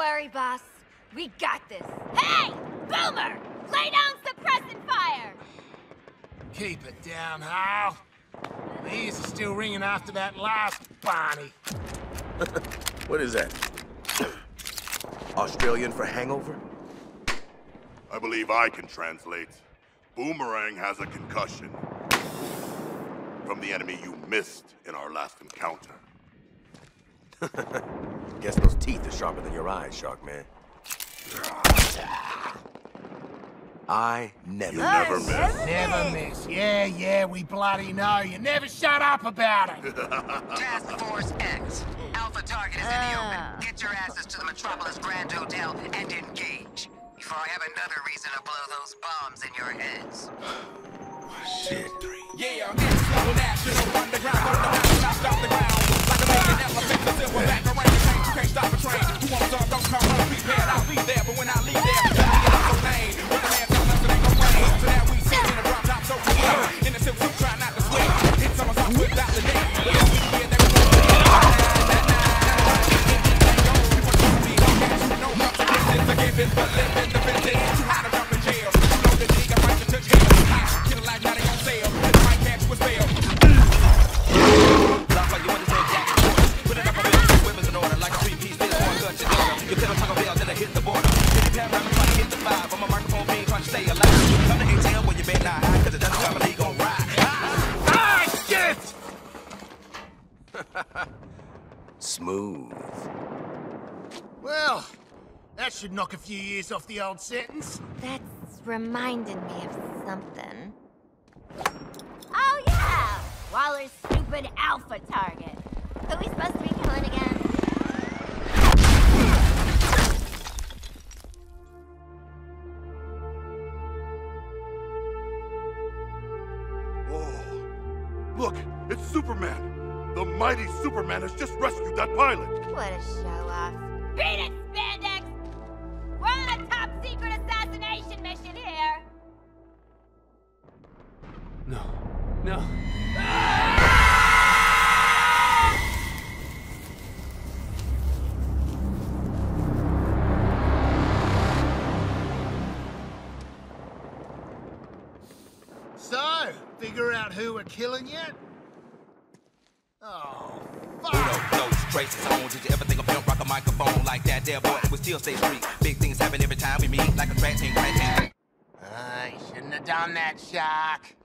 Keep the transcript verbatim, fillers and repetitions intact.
worry, boss. We got this. Hey! Boomer! Lay down suppressant fire! Keep it down, Hal. The ears are still ringing after that last Barney. What is that? Australian for hangover? I believe I can translate. Boomerang has a concussion. From the enemy you missed in our last encounter. Guess those teeth are sharper than your eyes, Shark Man. I never... You never miss. Never miss. Yeah, yeah, we bloody know. You never shut up about it. Task Force X. Alpha target is in the open. Get your asses to the Metropolis Grand Hotel and engage. Before I have another reason to blow those bombs in your heads. Shit. Yeah, it's global national underground. Don't stop the ground. Like a million elephants, the silver back around. You can't stop a train. Who wants to don't come unprepared? I'll be there, but when I leave there, you gotta get out so lame. When the man tells us it ain't no rain. So now we sit in a drop top so clear. In the silk suit, try not to sweat. Hit someone's off without the day. But this weekend, they were going to be but live in the business. Too high to jump in jail. You know the G got right to touch hell. Kill a life, now they gon' sell. This might catch you a spell. Lock like you understand jacket force. Put it up a bit, women's in order. Like a three-piece, this one gun to dinner. You tell them Taco Bell, then I hit the border. Hit the pad, I'm trying to hit the five. On my microphone being trying to stay alive. Come to A T L where you bet not high, cause it doesn't come and he gon' ride. Ah, shit! Smooth. Well, that should knock a few years off the old sentence. That's reminded me of something. Oh, yeah! Waller's stupid alpha target. Who are we supposed to be killing again? Whoa. Look, it's Superman. The mighty Superman has just rescued that pilot. What a show-off. Beat it, Spandex! We're on a top-secret assassination mission here! No. No. So, figure out who we're killing yet? Oh, fuck! Who knows, traces on. Did you ever think of him rock a microphone like that? There, boy, it would still stay street. Big things happen every time we meet, like a track team, crack team. I shouldn't have done that, Shark.